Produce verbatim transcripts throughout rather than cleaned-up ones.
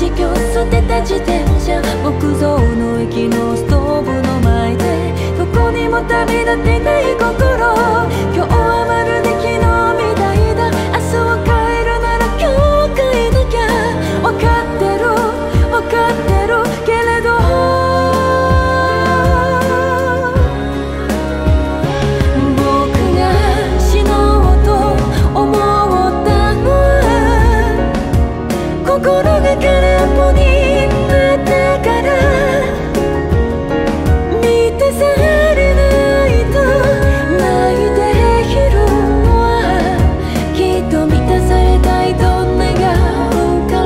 し今日捨てた自転車、木造の駅のストーブの前でどこにも旅立ってない心、今日はまるで昨日みたいだ、明日を変えるなら今日を変えなきゃ。分かってる分かってるけれど、僕が死のうと思ったのは心が空っぽになったから。満たされないと泣いているのはきっと満たされたいと願うから。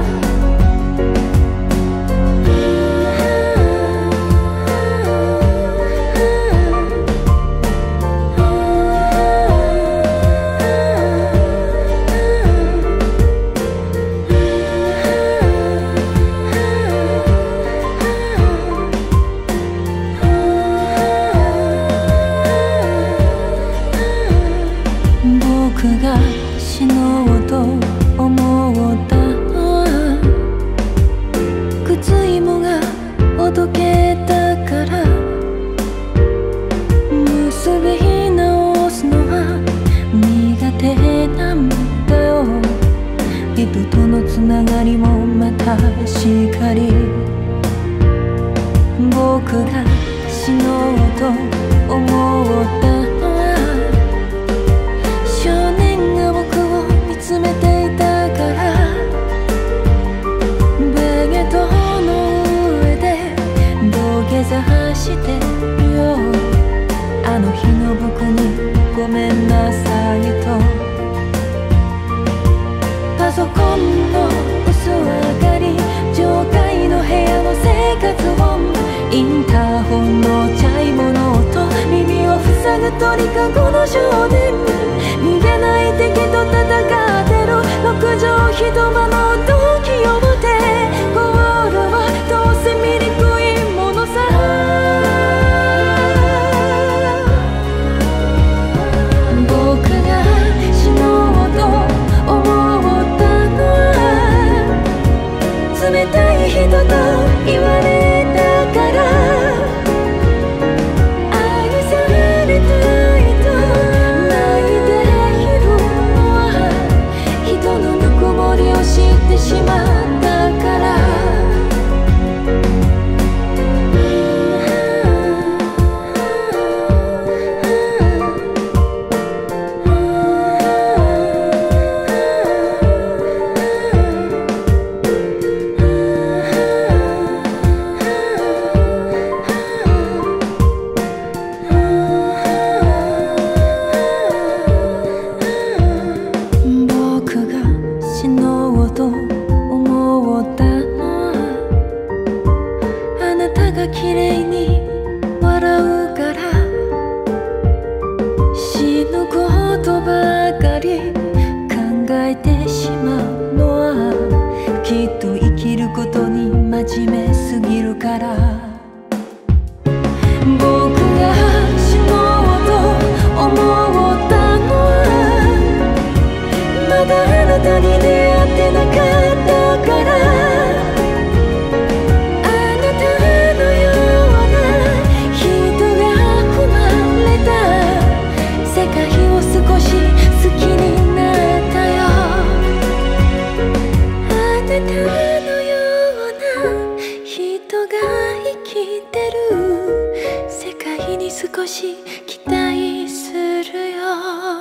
僕が死のうと思ったのは靴紐がほどけたから。結び直すのは苦手なんだよ。人とのつながりもまたしかり。僕が死のうと思ったのは少年が僕を見つめていたから。ベゲトの上で土下座してるよ。あの日の僕にごめんなさいと。パソコンの薄明かり、上階の部屋の生活音、インターホンのチャイムの音、耳を塞ぐ鳥かごの少年、逃げない敵と戦ってる六畳一間の時を持て。ゴールはどうせ醜いものさ。僕が死のうと思ったのは冷たい人と言われたから。愛されたいと泣いているのは人のぬくもりを知ってしまったから。僕が死のうと思ったのはあなたが綺麗に笑うから。死ぬことばかり考えてしまうのはきっと生きることに真面目すぎるから。僕が死のうと思ったのはまだあなたに出会ってなかったから。あなたのような人が生まれた世界を少し好きになったよ。あなたのような人が生きてる世界に少し期待するよ。